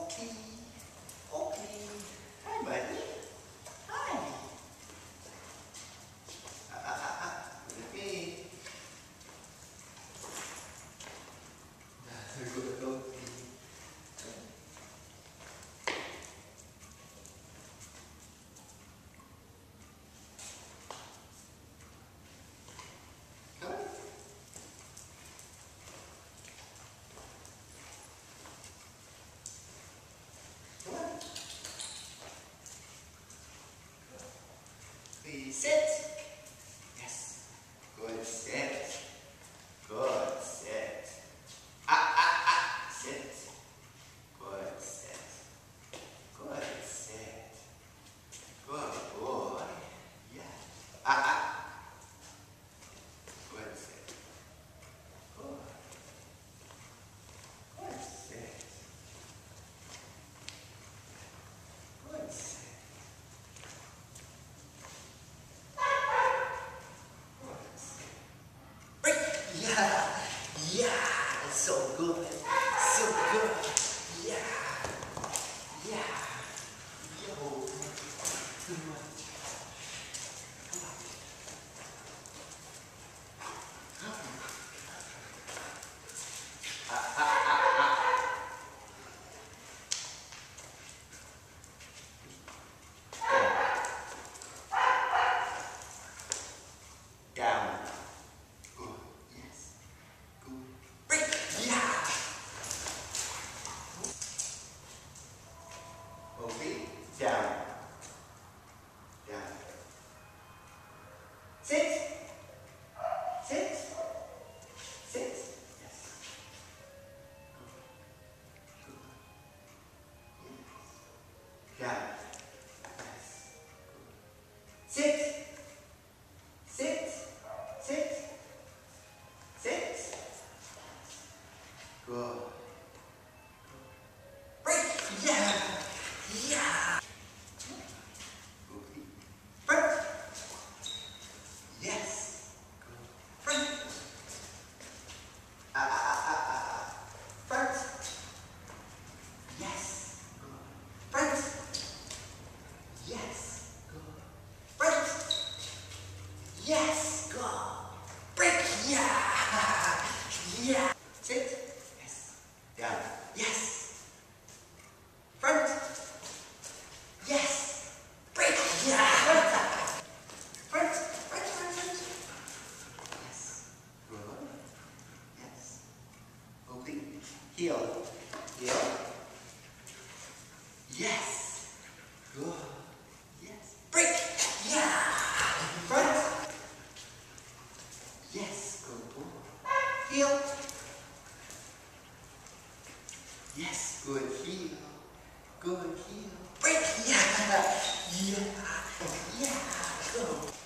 Oakley. Oakley. Hi, buddy. Hi. Okay. Good, Oakley. Please sit. Yes. Good sit. Good sit. Sit. Good sit. Good sit. Good boy. Yeah. Good sit. Good. Good sit. Good sit. Yeah, yeah, so good, so good, yeah, yeah, yo, too much, down, good, yes, good, break, yeah, okay, down, down, sit, sit, sit, yes, good, good, down, yes, sit, sit, sit, sit, good, break, yeah, yeah, okay, break, yes, good, break, front, yes, good, front, yes, good, front, yes, good, break, yeah, yeah, sit, yes, down, yes, front, yes, break, yeah, front, front, yes, good, yes, okay, heel, heel, yes, good, yes, break, yeah, front, yes, good boy, heel, yes, good heel, good heel, break, yeah, yeah, yeah, go.